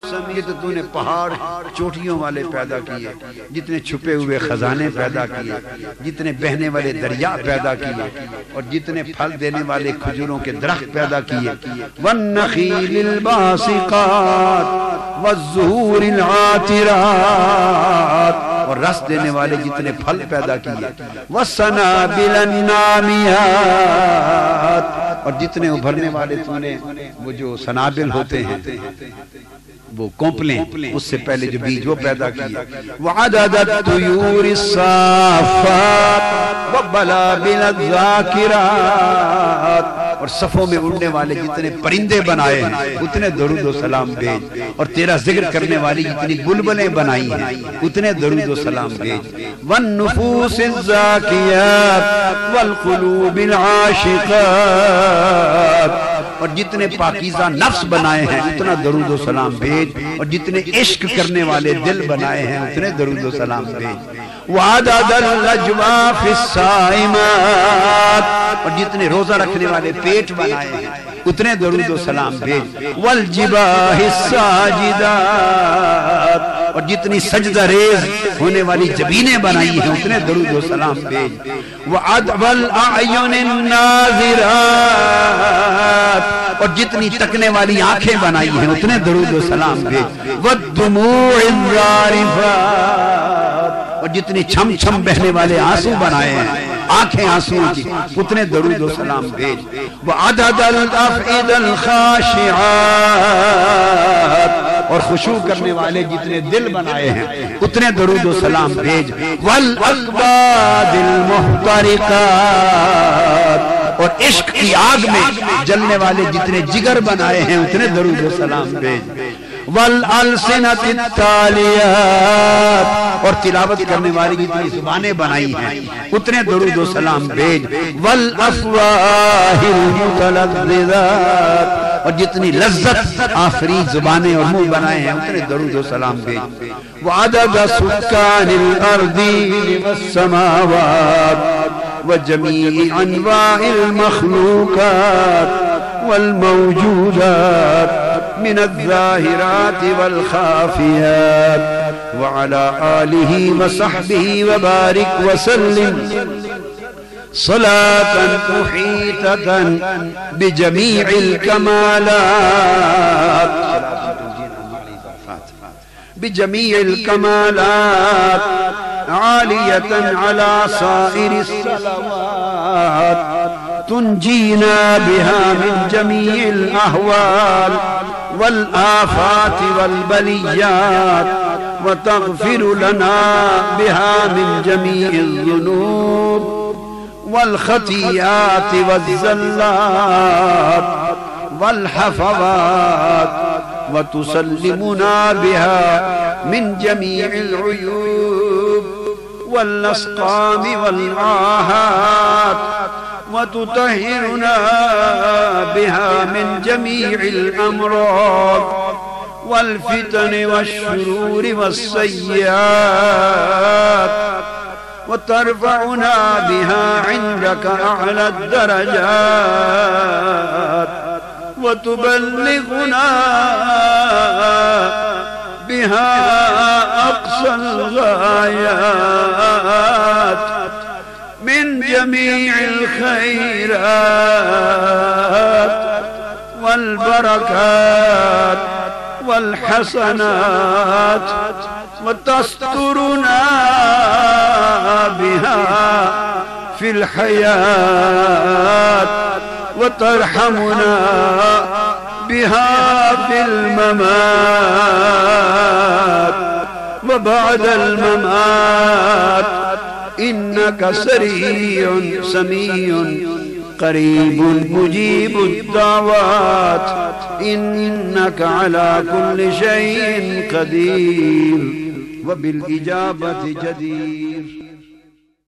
یہ تو تو نے پہاڑ چوٹیوں والے پیدا کیے، جتنے چھپے ہوئے خزانے پیدا کیے، جتنے بہنے والے دریا پیدا کیے، اور جتنے پھل دینے والے کھجوروں کے درخت پیدا کیے، والنخیل الباسقات والزہور العاطرات، اور رس دینے والے جتنے پھل پیدا کیے، والسنابل النامیات، اور جتنے ابھرنے والے تو نے وہ جو سنابل ہوتے ہیں وہ کونپلیں، اس سے پہلے جو بیج وہ پیدا کیے، وعدد الطیور الصافات وبلابل الذاکرات، اور صفوں میں اڑنے والے جتنے پرندے بنائے ہیں اتنے درود و سلام بھیج، اور تیرا ذکر کرنے والی جتنی بلبلیں بنائی ہیں اتنے درود و سلام بھیج، والنفوس الزاکیات والقلوب العاشقات، اور جتنے پاکیزہ نفس بنائے ہیں اتنا درود و سلام بھیج، اور جتنے عشق کرنے والے دل بنائے ہیں اتنے درود و سلام بھیج، وعدد الاجواف الصائمات، اور جتنے روزہ رکھنے والے پیٹ بنائے ہیں اتنے درود و سلام بھیج، والجباہ الساجدات، اور جتنی سجدہ ریز ہونے والی جبینیں بنائی ہیں اتنے درود و سلام بھیج، وعدب الاعین الناظرات، اور جتنی تکنے والی آنکھیں بنائی ہیں اتنے درود و سلام بھیج، والدموع الظارفات، اور جتنی چھم چھم بہنے والے آنسو بنائے ہیں آنکھیں آنسو کی اتنے درود و سلام بھیج، وعدد الافئد الخاشعات، اور خشوع کرنے والے جتنے دل بنائے ہیں اتنے درود و سلام بھیج، والاقباد المحترقات، اور عشق کی آگ میں جلنے والے جتنے جگر بنائے ہیں اتنے درود و سلام بھیج، والالسنۃ التالیات، اور تلاوت کرنے والی جتنی زبانیں بنائی ہیں اتنے درود و سلام بھیج، والافواہ المتلذذات، اور جتنی لذت آفری زبانیں اور منہ بنائے ہیں اتنے درود و سلام بھیج، وعدد سکان الارض والسماوات وجميع أنواع المخلوقات والموجودات من الظاهرات والخافيات، وعلى آله وصحبه وبارك وسلم صلاة محيطة بجميع الكمالات بجميع الكمالات عالية على سائر الصلوات، تنجينا بها من جميع الأهوال والآفات والبليات، وتغفر لنا بها من جميع الذنوب والخطيئات والزلات والحفظات، وتسلمنا بها من جميع العيوب والأسقام والعاهات، وتطهرنا بها من جميع الأمراض والفتن والشرور والسيئات، وترفعنا بها عندك أعلى الدرجات، وتبلغنا بها أقصى الغايات من جميع الخيرات والبركات والحسنات، وتسترنا بها في الحياة، وترحمنا بها في الممات وبعد الممات، إنك سريع سميع قريب مجيب الدعوات، إنك على كل شيء قدير وبالإجابة جدير.